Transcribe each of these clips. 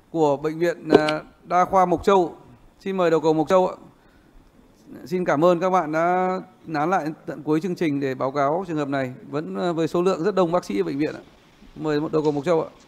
của Bệnh viện Đa khoa Mộc Châu. Xin mời đầu cầu Mộc Châu ạ. Xin cảm ơn các bạn đã nán lại tận cuối chương trình để báo cáo trường hợp này, vẫn với số lượng rất đông bác sĩ ở bệnh viện ạ. Mời đầu cầu Mộc Châu ạ.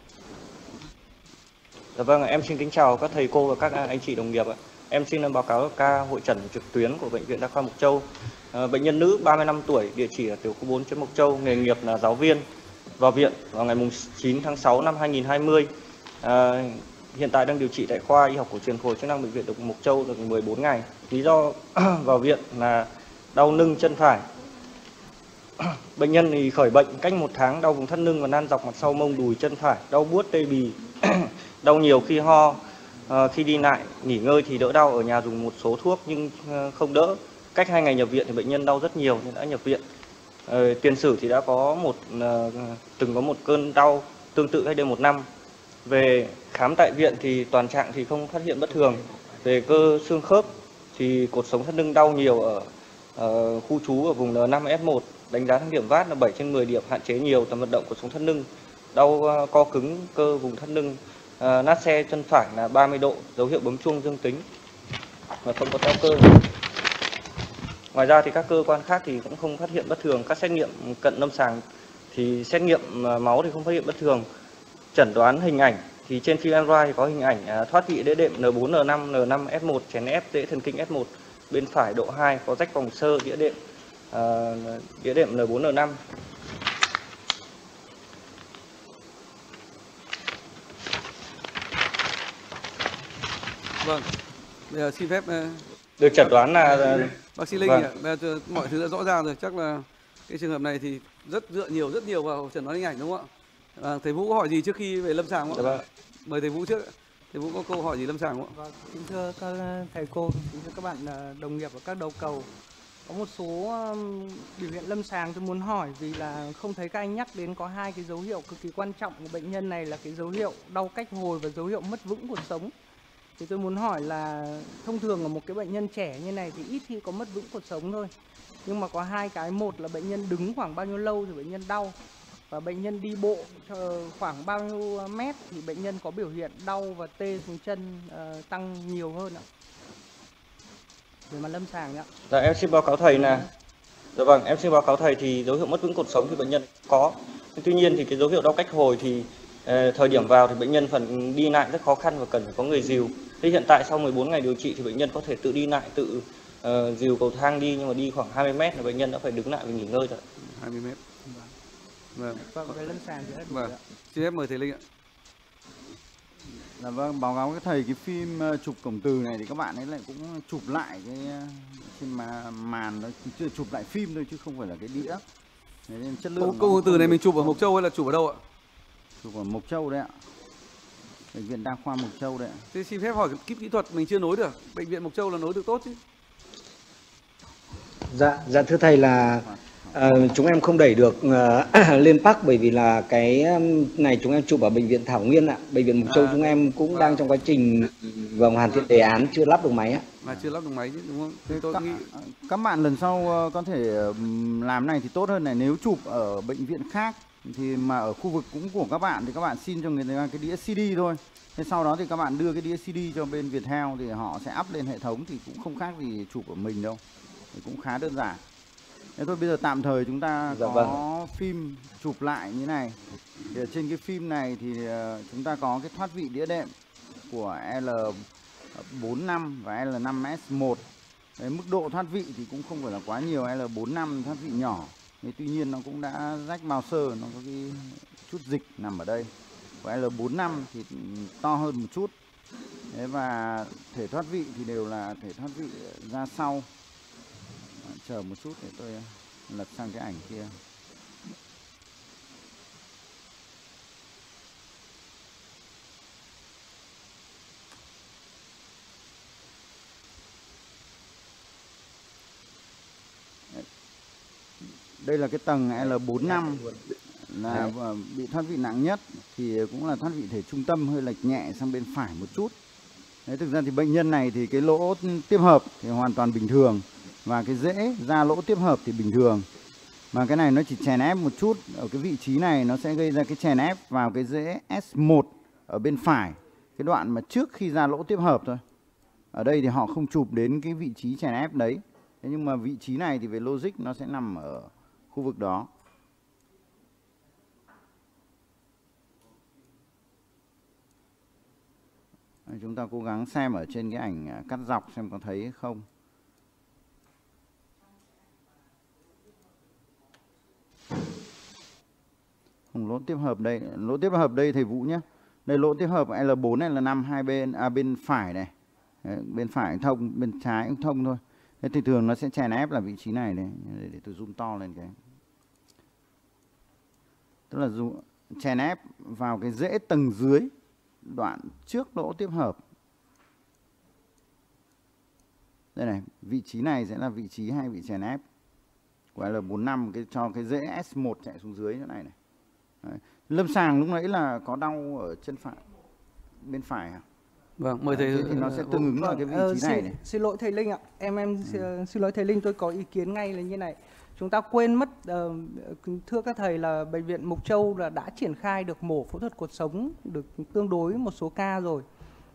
Dạ vâng, em xin kính chào các thầy cô và các anh chị đồng nghiệp ạ. Em xin báo cáo ca hội chẩn trực tuyến của Bệnh viện Đa khoa Mộc Châu. Bệnh nhân nữ 35 tuổi, địa chỉ ở tiểu khu 4 Mộc Châu, nghề nghiệp là giáo viên, vào viện vào ngày 9 tháng 6 năm 2020. Hiện tại đang điều trị tại khoa y học cổ truyền phổi chức năng Bệnh viện Mộc Châu được 14 ngày. Lý do vào viện là đau lưng chân phải. Bệnh nhân thì khởi bệnh cách 1 tháng, đau vùng thắt lưng và nan dọc mặt sau mông đùi chân phải, đau buốt tê bì, đau nhiều khi ho, khi đi lại nghỉ ngơi thì đỡ đau, ở nhà dùng một số thuốc nhưng không đỡ. Cách 2 ngày nhập viện thì bệnh nhân đau rất nhiều nên đã nhập viện. Tiền sử thì đã có từng có một cơn đau tương tự cách đây 1 năm. Về khám tại viện thì toàn trạng thì không phát hiện bất thường. Về cơ xương khớp thì cột sống thắt lưng đau nhiều ở khu trú ở vùng N5S1, đánh giá thang điểm VAT là 7/10 điểm, hạn chế nhiều tầm vận động của sống thắt lưng, đau co cứng cơ vùng thắt lưng, nát xe chân phải là 30 độ, dấu hiệu bấm chuông dương tính và không có teo cơ. Ngoài ra thì các cơ quan khác thì cũng không phát hiện bất thường. Các xét nghiệm cận lâm sàng thì xét nghiệm máu thì không phát hiện bất thường. Chẩn đoán hình ảnh thì trên phim MRI thì có hình ảnh thoát vị đĩa đệm N4, N5, N5S1, chèn ép đĩa thần kinh S1 bên phải độ 2, có rách vòng xơ đĩa đệm N4, N5. Vâng, bây giờ xin phép được chẩn đoán là bác sĩ Linh ạ. Bây giờ mọi thứ đã rõ ràng rồi, chắc là cái trường hợp này thì dựa nhiều vào chẩn đoán hình ảnh đúng không ạ? Thầy Vũ có hỏi gì trước khi về lâm sàng không ạ? Mời thầy Vũ trước. Thầy Vũ có câu hỏi gì lâm sàng không ạ? Vâng, kính thưa các thầy cô, kính thưa các bạn đồng nghiệp và các đầu cầu. Có một số biểu hiện lâm sàng tôi muốn hỏi, vì là không thấy các anh nhắc đến có 2 cái dấu hiệu cực kỳ quan trọng của bệnh nhân này, là cái dấu hiệu đau cách hồi và dấu hiệu mất vững cột sống. Thì tôi muốn hỏi là thông thường ở một cái bệnh nhân trẻ như này thì ít khi có mất vững cột sống thôi. Nhưng mà có 2 cái, một là bệnh nhân đứng khoảng bao nhiêu lâu thì bệnh nhân đau, và bệnh nhân đi bộ khoảng bao nhiêu mét thì bệnh nhân có biểu hiện đau và tê xuống chân tăng nhiều hơn ạ. Về mặt lâm sàng ạ. Dạ, em xin báo cáo thầy là em xin báo cáo thầy thì dấu hiệu mất vững cột sống thì bệnh nhân có. Tuy nhiên thì cái dấu hiệu đau cách hồi thì thời điểm vào thì bệnh nhân phần đi lại rất khó khăn và cần phải có người dìu. Thế hiện tại sau 14 ngày điều trị thì bệnh nhân có thể tự đi lại, tự dìu cầu thang đi, nhưng mà đi khoảng 20 mét là bệnh nhân đã phải đứng lại và nghỉ ngơi rồi. 20 mét. Vâng. Về lâm sàng thì vâng. Xin phép mời thầy Linh ạ. Là vâng, báo cáo các thầy cái phim chụp cổng từ này thì các bạn ấy lại cũng chụp lại cái trên màn, nó chưa chụp lại phim thôi chứ không phải là cái đĩa. Nên chất lượng. Cổng từ này mình chụp ở Mộc Châu hay là chụp ở đâu ạ? Chụp ở Mộc Châu đấy ạ. Bệnh viện Đa khoa Mộc Châu đấy ạ. Thế xin phép hỏi kíp kỹ thuật mình chưa nối được. Bệnh viện Mộc Châu là nối được tốt chứ? Dạ thưa thầy là chúng em không đẩy được lên Park, bởi vì là cái này chúng em chụp ở bệnh viện Thảo Nguyên ạ. Bệnh viện Mộc Châu chúng em cũng đang trong quá trình hoàn thiện đề án, chưa lắp được máy ạ. Mà chưa lắp được máy chứ đúng không? Thế tôi nghĩ các bạn lần sau có thể làm này thì tốt hơn này. Nếu chụp ở bệnh viện khác thì mà ở khu vực cũng của các bạn thì các bạn xin cho người ta cái đĩa CD thôi. Thế sau đó thì các bạn đưa cái đĩa CD cho bên Viettel thì họ sẽ up lên hệ thống, thì cũng không khác gì chụp của mình đâu. Thì cũng khá đơn giản. Thế thôi, bây giờ tạm thời chúng ta có phim chụp lại như này. Thì ở trên cái phim này thì chúng ta có cái thoát vị đĩa đệm của L45 và L5S1. Đấy, mức độ thoát vị thì cũng không phải là quá nhiều. L45 thoát vị nhỏ. Thế tuy nhiên nó cũng đã rách mao sơ, nó có cái chút dịch nằm ở đây. Và L45 thì to hơn một chút. Thế và thể thoát vị thì đều là thể thoát vị ra sau. Chờ một chút để tôi lật sang cái ảnh kia. Đây là cái tầng L45 là bị thoát vị nặng nhất, thì cũng là thoát vị thể trung tâm hơi lệch nhẹ sang bên phải một chút. Đấy, thực ra thì bệnh nhân này thì cái lỗ tiếp hợp thì hoàn toàn bình thường, và cái rễ ra lỗ tiếp hợp thì bình thường. Mà cái này nó chỉ chèn ép một chút ở cái vị trí này, nó sẽ gây ra cái chèn ép vào cái rễ S1 ở bên phải. cái đoạn mà trước khi ra lỗ tiếp hợp thôi. Ở đây thì họ không chụp đến cái vị trí chèn ép đấy. Thế nhưng mà vị trí này thì về logic nó sẽ nằm ở khu vực đó. Chúng ta cố gắng xem ở trên cái ảnh cắt dọc xem có thấy không. Lỗ tiếp hợp đây, lỗ tiếp hợp đây thầy Vũ nhé. Đây lỗ tiếp hợp L4 này là L5 hai bên, bên phải này. Đấy, bên phải thông, bên trái cũng thông thôi. Thế thì thường nó sẽ chèn ép là vị trí này này. Để tôi zoom to lên cái. Tức là chèn ép vào cái rễ tầng dưới đoạn trước lỗ tiếp hợp. Đây này, vị trí này sẽ là vị trí hay bị chèn ép của L45 cho cái rễ S1 chạy xuống dưới chỗ này này. Đấy. Lâm sàng lúc nãy là có đau ở chân phải bên phải à? Vâng, mời thầy. Thì nó sẽ tương ứng vào cái vị trí này này. Xin lỗi thầy Linh ạ. Xin lỗi thầy Linh, tôi có ý kiến ngay là như này. Chúng ta quên mất, thưa các thầy, là Bệnh viện Mộc Châu là đã triển khai được mổ phẫu thuật cột sống được tương đối một số ca rồi.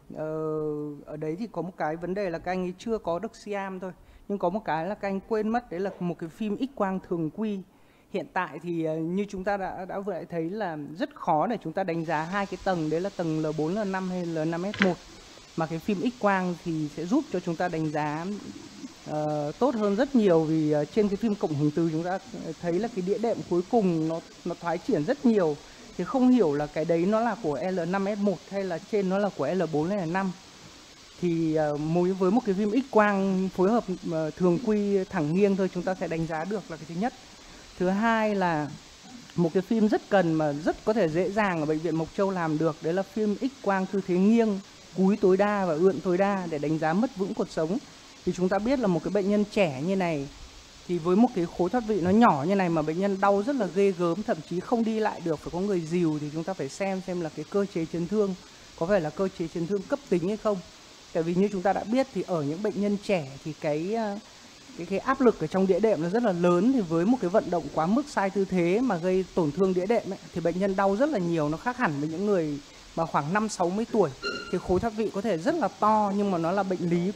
Ở đấy thì có một cái vấn đề là các anh ấy chưa có được siam thôi. Nhưng có một cái là các anh quên mất, đấy là một cái phim X-quang thường quy. Hiện tại thì như chúng ta đã vừa thấy là rất khó để chúng ta đánh giá hai cái tầng, đấy là tầng L4, L5 hay L5S1. Mà cái phim X-quang thì sẽ giúp cho chúng ta đánh giá tốt hơn rất nhiều, vì trên cái phim cộng hưởng từ chúng ta thấy là cái đĩa đệm cuối cùng nó thoái triển rất nhiều, thì không hiểu là cái đấy nó là của L5S1 hay là trên nó là của L4 hay L5. Thì với một cái phim X-quang phối hợp thường quy thẳng nghiêng thôi, chúng ta sẽ đánh giá được là cái thứ nhất. Thứ hai là một cái phim rất cần mà rất có thể dễ dàng ở Bệnh viện Mộc Châu làm được, đấy là phim X-quang tư thế nghiêng, cúi tối đa và ưỡn tối đa để đánh giá mất vững cột sống. Thì chúng ta biết là một cái bệnh nhân trẻ như này thì với một cái khối thoát vị nó nhỏ như này mà bệnh nhân đau rất là ghê gớm, thậm chí không đi lại được, phải có người dìu, thì chúng ta phải xem là cái cơ chế chấn thương có phải là cơ chế chấn thương cấp tính hay không. Tại vì như chúng ta đã biết thì ở những bệnh nhân trẻ thì cái áp lực ở trong đĩa đệm nó rất là lớn, thì với một cái vận động quá mức sai tư thế mà gây tổn thương đĩa đệm ấy, thì bệnh nhân đau rất là nhiều. Nó khác hẳn với những người mà khoảng 50-60 tuổi thì khối thoát vị có thể rất là to, nhưng mà nó là bệnh lý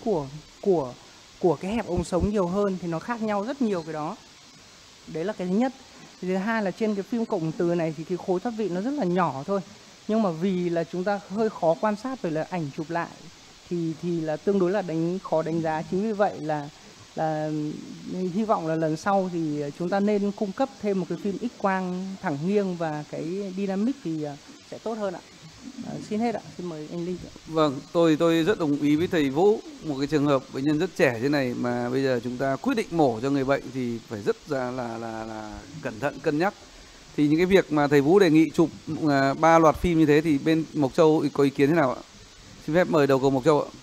của cái hẹp ống sống nhiều hơn, thì nó khác nhau rất nhiều cái đó. Đấy là cái thứ nhất. Thứ hai là trên cái phim cộng từ này thì cái khối thoát vị nó rất là nhỏ thôi, nhưng mà vì là chúng ta hơi khó quan sát rồi là ảnh chụp lại thì là tương đối là khó đánh giá. Chính vì vậy là hy vọng là lần sau thì chúng ta nên cung cấp thêm một cái phim X-quang thẳng nghiêng và cái dynamic thì sẽ tốt hơn ạ. Xin hết ạ, xin mời anh Linh. Vâng, tôi rất đồng ý với thầy Vũ. Một cái trường hợp bệnh nhân rất trẻ thế này mà bây giờ chúng ta quyết định mổ cho người bệnh thì phải rất là cẩn thận cân nhắc. Thì những cái việc mà thầy Vũ đề nghị chụp 3 loạt phim như thế thì bên Mộc Châu có ý kiến thế nào ạ? Xin phép mời đầu cầu Mộc Châu ạ.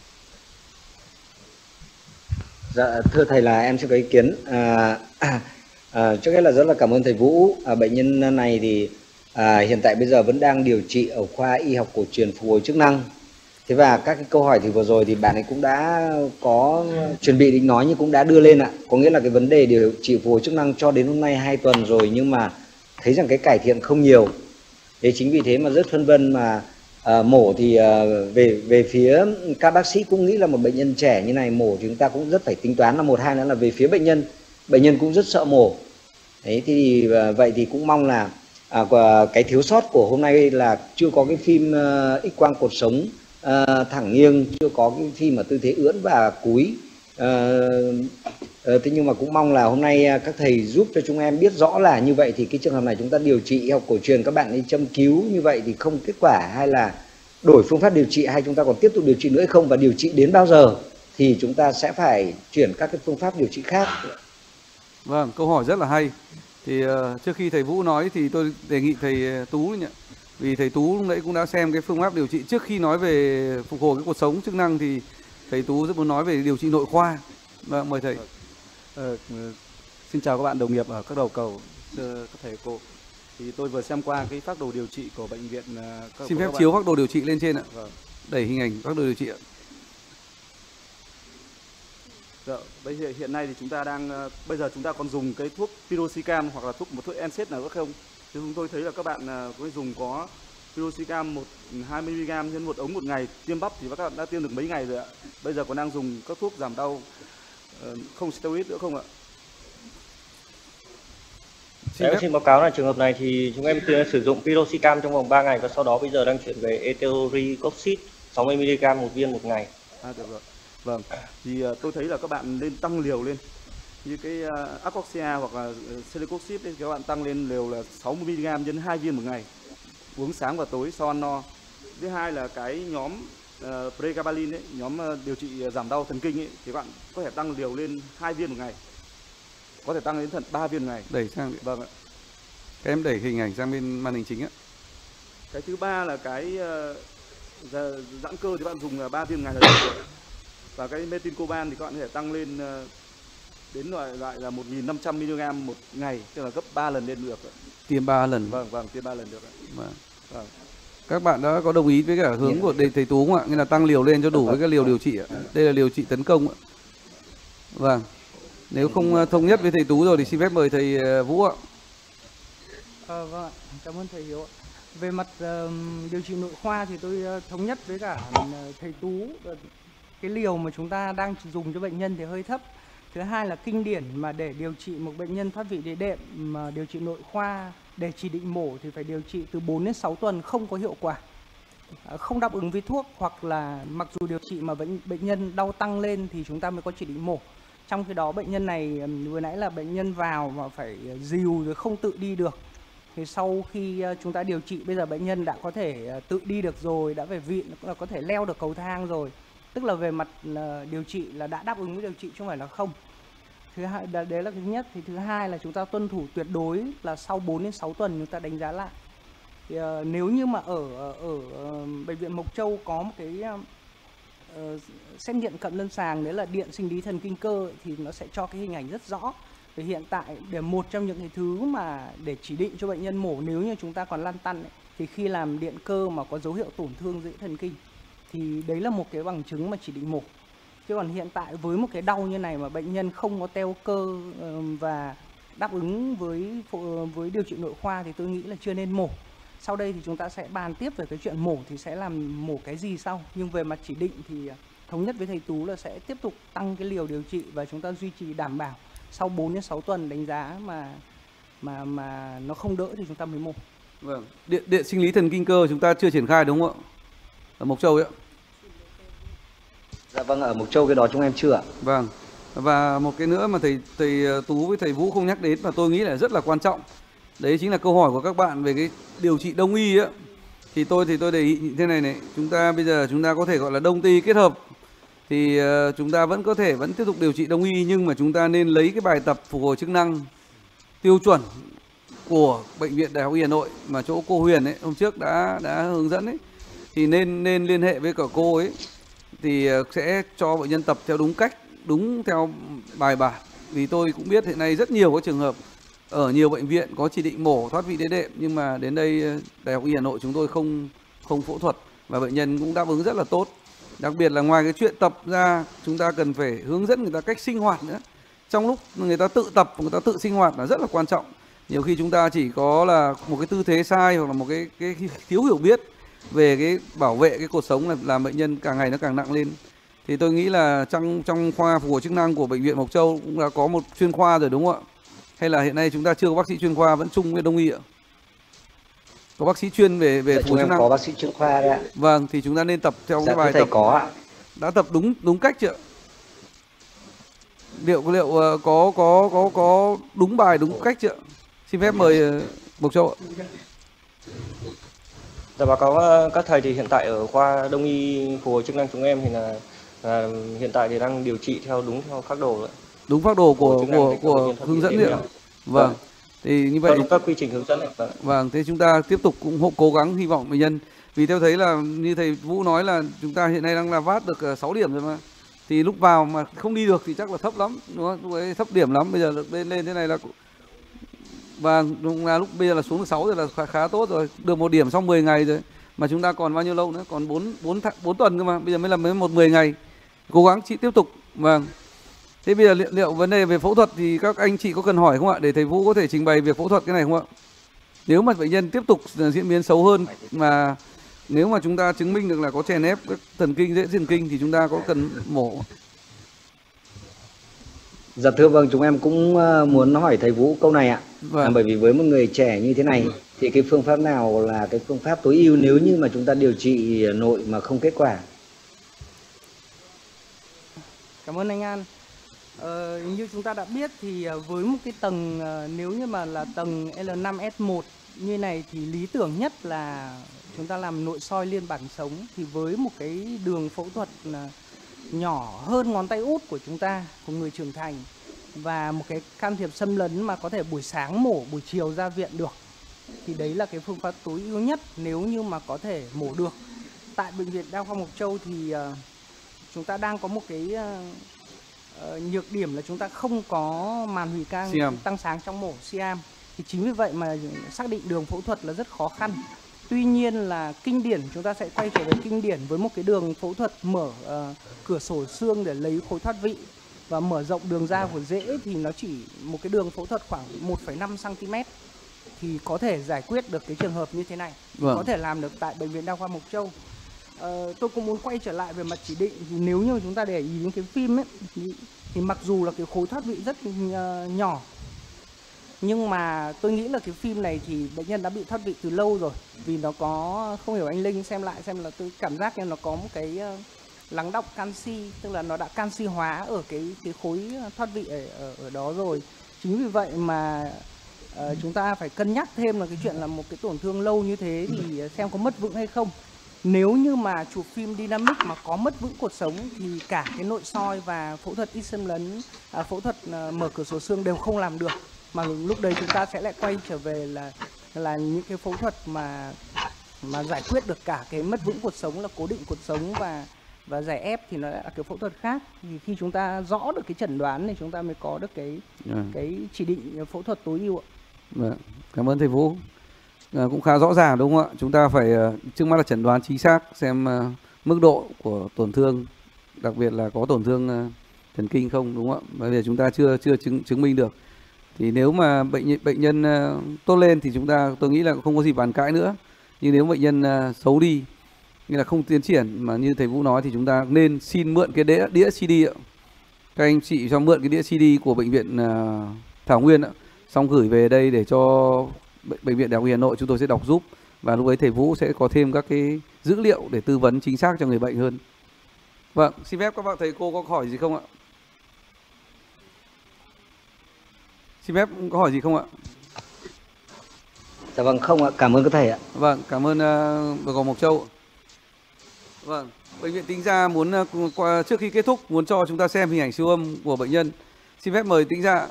Dạ, thưa thầy là em sẽ có ý kiến. Trước hết là rất là cảm ơn thầy Vũ. Bệnh nhân này thì hiện tại bây giờ vẫn đang điều trị ở khoa y học cổ truyền phục hồi chức năng. Thế và các cái câu hỏi thì vừa rồi thì bạn ấy cũng đã có chuẩn bị định nói nhưng cũng đã đưa lên ạ. Có nghĩa là cái vấn đề điều trị phục hồi chức năng cho đến hôm nay 2 tuần rồi nhưng mà thấy rằng cái cải thiện không nhiều. Thế chính vì thế mà rất phân vân mà mổ thì về phía các bác sĩ cũng nghĩ là một bệnh nhân trẻ như này mổ thì chúng ta cũng rất phải tính toán là một, hai nữa là về phía bệnh nhân cũng rất sợ mổ. Đấy thì vậy thì cũng mong là cái thiếu sót của hôm nay là chưa có cái phim X-quang cột sống thẳng nghiêng, chưa có cái phim ở tư thế ưỡn và cúi. Thế nhưng mà cũng mong là hôm nay các thầy giúp cho chúng em biết rõ là như vậy thì cái trường hợp này chúng ta điều trị y học cổ truyền các bạn ấy châm cứu như vậy thì không kết quả, hay là đổi phương pháp điều trị, hay chúng ta còn tiếp tục điều trị nữa hay không, và điều trị đến bao giờ thì chúng ta sẽ phải chuyển các cái phương pháp điều trị khác. Vâng, câu hỏi rất là hay. Thì trước khi thầy Vũ nói thì tôi đề nghị thầy Tú nhỉ. Vì thầy Tú lúc nãy cũng đã xem cái phương pháp điều trị. Trước khi nói về phục hồi cái cột sống chức năng thì thầy Tú rất muốn nói về điều trị nội khoa. Vâng, mời thầy. Xin chào các bạn đồng nghiệp ở các đầu cầu, các thầy cô. Thì tôi vừa xem qua cái phác đồ điều trị của bệnh viện. Xin phép chiếu phác đồ điều trị lên trên ạ. Vâng. Đẩy hình ảnh phác đồ điều trị ạ. Dạ, bây giờ hiện nay thì chúng ta bây giờ chúng ta còn dùng cái thuốc piroxicam hoặc là một thuốc NSAID nào nữa không? Thì chúng tôi thấy là các bạn có dùng có piroxicam 20 mg trên một ống một ngày. Tiêm bắp thì các bạn đã tiêm được mấy ngày rồi ạ. Bây giờ còn đang dùng các thuốc giảm đau không steroid nữa không ạ? Em xin báo cáo là trường hợp này thì chúng em sử dụng piroxicam trong vòng 3 ngày và sau đó bây giờ đang chuyển về etoricoxib 60 mg một viên một ngày. Được rồi. Vâng. Thì tôi thấy là các bạn nên tăng liều lên. Như cái Acoxia hoặc là celecoxib thì các bạn tăng lên liều là 60 mg đến 2 viên một ngày. Uống sáng và tối sau ăn no. Thứ hai là cái nhóm pregabalin ấy, nhóm điều trị giảm đau thần kinh ấy, thì bạn có thể tăng liều lên 2 viên một ngày. Có thể tăng đến tận 3 viên một ngày. Đẩy sang. Vâng ạ. Các em đẩy hình ảnh sang bên màn hình chính ạ. Cái thứ ba là cái giãn cơ thì bạn dùng là 3 viên một ngày là được rồi. Và cái metincoban thì các bạn có thể tăng lên đến loại là 1.500 mg một ngày, tức là gấp 3 lần lên được. Tiêm 3 lần. Vâng, tiêm 3 lần được. Vâng. Các bạn đã có đồng ý với cả hướng của thầy Tú không ạ? Nghĩa là tăng liều lên cho đủ với cái liều điều trị ạ. Đây là liều trị tấn công ạ. Vâng. Nếu không thống nhất với thầy Tú rồi thì xin phép mời thầy Vũ ạ. Vâng ạ, cảm ơn thầy Hiếu ạ. Về mặt điều trị nội khoa thì tôi thống nhất với cả thầy Tú, cái liều mà chúng ta đang dùng cho bệnh nhân thì hơi thấp. Thứ hai là kinh điển mà để điều trị một bệnh nhân thoát vị đĩa đệm mà điều trị nội khoa để chỉ định mổ thì phải điều trị từ 4 đến 6 tuần không có hiệu quả, không đáp ứng với thuốc, hoặc là mặc dù điều trị mà bệnh nhân đau tăng lên thì chúng ta mới có chỉ định mổ. Trong khi đó bệnh nhân này vừa nãy là bệnh nhân vào mà phải dìu rồi không tự đi được. Thì sau khi chúng ta điều trị bây giờ bệnh nhân đã có thể tự đi được rồi, đã về viện, là có thể leo được cầu thang rồi. Tức là về mặt điều trị là đã đáp ứng với điều trị chứ không phải là không. Thứ hai, đấy là cái thứ nhất. Thì thứ hai là chúng ta tuân thủ tuyệt đối là sau 4 đến 6 tuần chúng ta đánh giá lại. Thì, nếu như mà ở bệnh viện Mộc Châu có một cái xét nghiệm cận lâm sàng đấy là điện sinh lý thần kinh cơ thì nó sẽ cho cái hình ảnh rất rõ. Vì hiện tại để một trong những cái thứ mà để chỉ định cho bệnh nhân mổ nếu như chúng ta còn lăn tăn ấy, thì khi làm điện cơ mà có dấu hiệu tổn thương giữa thần kinh thì đấy là một cái bằng chứng mà chỉ định mổ. Chứ còn hiện tại với một cái đau như này mà bệnh nhân không có teo cơ và đáp ứng với điều trị nội khoa thì tôi nghĩ là chưa nên mổ. Sau đây thì chúng ta sẽ bàn tiếp về cái chuyện mổ thì sẽ làm mổ cái gì sau. Nhưng về mặt chỉ định thì thống nhất với thầy Tú là sẽ tiếp tục tăng cái liều điều trị và chúng ta duy trì đảm bảo sau 4 đến 6 tuần đánh giá mà nó không đỡ thì chúng ta mới mổ. Vâng. Điện sinh lý thần kinh cơ chúng ta chưa triển khai đúng không ạ? Ở Mộc Châu ấy ạ. Dạ vâng, ở Mộc Châu cái đó chúng em chưa ạ. Vâng. Và một cái nữa mà thầy Tú với thầy Vũ không nhắc đến mà tôi nghĩ là rất là quan trọng. Đấy chính là câu hỏi của các bạn về cái điều trị đông y á. Thì tôi đề nghị như thế này, bây giờ chúng ta có thể gọi là đông tây kết hợp. Thì chúng ta vẫn tiếp tục điều trị đông y, nhưng mà chúng ta nên lấy cái bài tập phục hồi chức năng tiêu chuẩn của Bệnh viện Đại học Y Hà Nội mà chỗ cô Huyền ấy hôm trước đã hướng dẫn ấy, thì nên liên hệ với cả cô ấy thì sẽ cho bệnh nhân tập theo đúng cách, đúng theo bài bản. Vì tôi cũng biết hiện nay rất nhiều các trường hợp ở nhiều bệnh viện có chỉ định mổ thoát vị đĩa đệm, nhưng mà đến đây Đại học Y Hà Nội chúng tôi không phẫu thuật và bệnh nhân cũng đáp ứng rất là tốt. Đặc biệt là ngoài cái chuyện tập ra, chúng ta cần phải hướng dẫn người ta cách sinh hoạt nữa. Trong lúc người ta tự tập, người ta tự sinh hoạt là rất là quan trọng. Nhiều khi chúng ta chỉ có là một cái tư thế sai hoặc là một cái thiếu hiểu biết về cái bảo vệ cái cột sống là làm bệnh nhân càng ngày nó càng nặng lên. Thì tôi nghĩ là trong khoa phục hồi chức năng của Bệnh viện Mộc Châu cũng đã có một chuyên khoa rồi đúng không ạ? Hay là hiện nay chúng ta chưa có bác sĩ chuyên khoa, vẫn chung với đông y ạ? Có bác sĩ chuyên về phục hồi chức năng. Có bác sĩ chuyên khoa đấy ạ. Vâng, thì chúng ta nên tập theo cái bài thầy tập. có ạ. Đã tập đúng cách chưa? Liệu có đúng bài đúng cách chưa? Xin phép mời Mộc Châu ạ. Dạ báo cáo các thầy thì hiện tại ở khoa đông y phục hồi chức năng chúng em thì là hiện tại thì đang điều trị đúng theo phác đồ rồi. Đúng phác đồ của hướng dẫn liệu. Vâng. Thì như vậy đúng các quy trình hướng dẫn. Vâng, thế chúng ta tiếp tục cũng cố gắng, hy vọng bệnh nhân, vì theo thấy là như thầy Vũ nói là chúng ta hiện nay đang là vát được 6 điểm rồi mà. Thì lúc vào mà không đi được thì chắc là thấp lắm, đúng không? Lúc ấy thấp điểm lắm, bây giờ lên thế này là đúng là lúc bây giờ là xuống được 6 rồi là khá tốt rồi, được 1 điểm sau 10 ngày rồi. Mà chúng ta còn bao nhiêu lâu nữa? Còn 4 tuần cơ mà, bây giờ mới là 10 ngày. Cố gắng chị tiếp tục. Vâng. Thế bây giờ liệu vấn đề về phẫu thuật thì các anh chị có cần hỏi không ạ? Để thầy Vũ có thể trình bày việc phẫu thuật cái này không ạ? Nếu mà bệnh nhân tiếp tục diễn biến xấu hơn, mà nếu mà chúng ta chứng minh được là có chèn ép các thần kinh, rễ thần kinh thì chúng ta có cần mổ. Dạ thưa vâng, chúng em cũng muốn hỏi thầy Vũ câu này ạ. Vâng. Bởi vì với một người trẻ như thế này thì cái phương pháp nào là cái phương pháp tối ưu nếu như mà chúng ta điều trị nội mà không kết quả? Cảm ơn anh An. Như chúng ta đã biết thì với một cái tầng nếu như mà là tầng L5S1 như này thì lý tưởng nhất là chúng ta làm nội soi liên bản sống, thì với một cái đường phẫu thuật nhỏ hơn ngón tay út của chúng ta, của người trưởng thành, và một cái can thiệp xâm lấn mà có thể buổi sáng mổ, buổi chiều ra viện được, thì đấy là cái phương pháp tối ưu nhất nếu như mà có thể mổ được. Tại Bệnh viện Đa khoa Mộc Châu thì chúng ta đang có một cái nhược điểm là chúng ta không có màn hủy can tăng sáng trong mổ siam, thì chính vì vậy mà xác định đường phẫu thuật là rất khó khăn. Tuy nhiên là kinh điển, chúng ta sẽ quay trở về kinh điển với một cái đường phẫu thuật mở cửa sổ xương để lấy khối thoát vị và mở rộng đường ra của rễ, thì nó chỉ một cái đường phẫu thuật khoảng 1,5 cm thì có thể giải quyết được cái trường hợp như thế này. Vâng. Có thể làm được tại Bệnh viện Đa khoa Mộc Châu. Tôi cũng muốn quay trở lại về mặt chỉ định, thì nếu như chúng ta để ý đến cái phim ấy thì mặc dù là cái khối thoát vị rất nhỏ, nhưng mà tôi nghĩ là cái phim này thì bệnh nhân đã bị thoát vị từ lâu rồi. Vì nó có, không hiểu anh Linh xem lại xem, là tôi cảm giác như nó có một cái lắng đọng canxi, tức là nó đã canxi hóa ở cái khối thoát vị ở đó rồi. Chính vì vậy mà chúng ta phải cân nhắc thêm là cái chuyện là một cái tổn thương lâu như thế thì xem có mất vững hay không. Nếu như mà chụp phim dynamic mà có mất vững cột sống thì cả cái nội soi và phẫu thuật ít xâm lấn, phẫu thuật mở cửa sổ xương đều không làm được. Mà lúc đấy chúng ta sẽ lại quay trở về là những cái phẫu thuật mà giải quyết được cả cái mất vững cột sống, là cố định cột sống và giải ép, thì nó là cái phẫu thuật khác. Thì khi chúng ta rõ được cái chẩn đoán thì chúng ta mới có được cái chỉ định phẫu thuật tối ưu ạ. Vâng. Cảm ơn thầy Vũ. Cũng khá rõ ràng đúng không ạ? Chúng ta phải trước mắt là chẩn đoán chính xác xem mức độ của tổn thương, đặc biệt là có tổn thương thần kinh không, đúng không ạ? Bởi vì chúng ta chưa chứng minh được. Thì nếu mà bệnh nhân tốt lên thì tôi nghĩ là không có gì bàn cãi nữa. Nhưng nếu bệnh nhân xấu đi, như là không tiến triển mà như thầy Vũ nói, thì chúng ta nên xin mượn cái đĩa CD ạ. Các anh chị cho mượn cái đĩa CD của Bệnh viện Thảo Nguyên ạ, xong gửi về đây để cho Bệnh viện Đại học Hà Nội chúng tôi sẽ đọc giúp, và lúc ấy thầy Vũ sẽ có thêm các cái dữ liệu để tư vấn chính xác cho người bệnh hơn. Vâng, xin phép các bạn thầy cô có hỏi gì không ạ? Xin phép có hỏi gì không ạ? Dạ vâng, không ạ, cảm ơn các thầy ạ. Vâng, cảm ơn Bệnh viện Mộc Châu. Vâng, Bệnh viện Tĩnh Gia muốn trước khi kết thúc muốn cho chúng ta xem hình ảnh siêu âm của bệnh nhân. Xin phép mời Tĩnh Gia.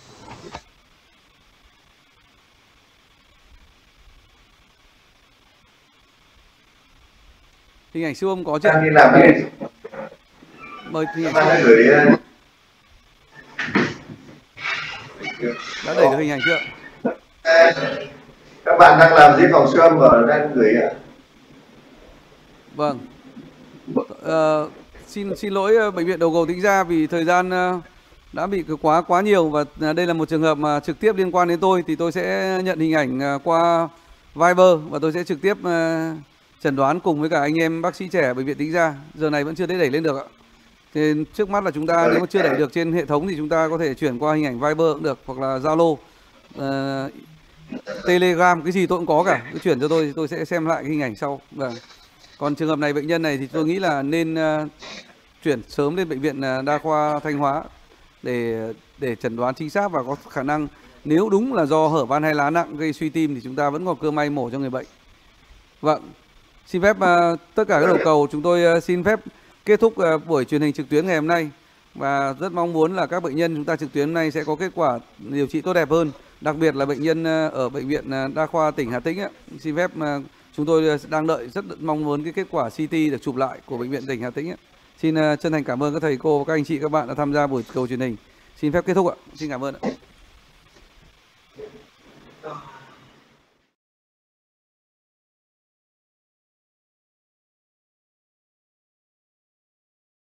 Hình ảnh siêu âm có chưa? Đang đi làm đi. Mời hình ảnh siêu âm. Đã đẩy được hình ảnh chưa? Các bạn đang làm gì phòng siêu âm ở đang gửi ạ? Vâng. Xin lỗi Bệnh viện Đầu Cầu Tĩnh Gia vì thời gian đã bị quá nhiều, và đây là một trường hợp mà trực tiếp liên quan đến tôi, thì tôi sẽ nhận hình ảnh qua Viber và tôi sẽ trực tiếp chẩn đoán cùng với cả anh em bác sĩ trẻ Bệnh viện Tĩnh Gia. Giờ này vẫn chưa đẩy lên được ạ. Thì trước mắt là chúng ta nếu mà chưa đẩy được trên hệ thống thì chúng ta có thể chuyển qua hình ảnh Viber cũng được, hoặc là Zalo, Telegram, cái gì tôi cũng có cả. Cứ chuyển cho tôi thì tôi sẽ xem lại cái hình ảnh sau. Vâng. Còn trường hợp này, bệnh nhân này thì tôi nghĩ là nên chuyển sớm lên Bệnh viện Đa khoa Thanh Hóa để chẩn đoán chính xác, và có khả năng nếu đúng là do hở van hai lá nặng gây suy tim thì chúng ta vẫn còn cơ may mổ cho người bệnh. Vâng. Xin phép tất cả các đầu cầu chúng tôi xin phép kết thúc buổi truyền hình trực tuyến ngày hôm nay, và rất mong muốn là các bệnh nhân chúng ta trực tuyến hôm nay sẽ có kết quả điều trị tốt đẹp hơn, đặc biệt là bệnh nhân ở Bệnh viện Đa khoa tỉnh Hà Tĩnh ấy. Xin phép chúng tôi đang đợi rất mong muốn cái kết quả CT được chụp lại của Bệnh viện tỉnh Hà Tĩnh ấy. Xin chân thành cảm ơn các thầy cô và các anh chị các bạn đã tham gia buổi cầu truyền hình. Xin phép kết thúc ạ. Xin cảm ơn ạ.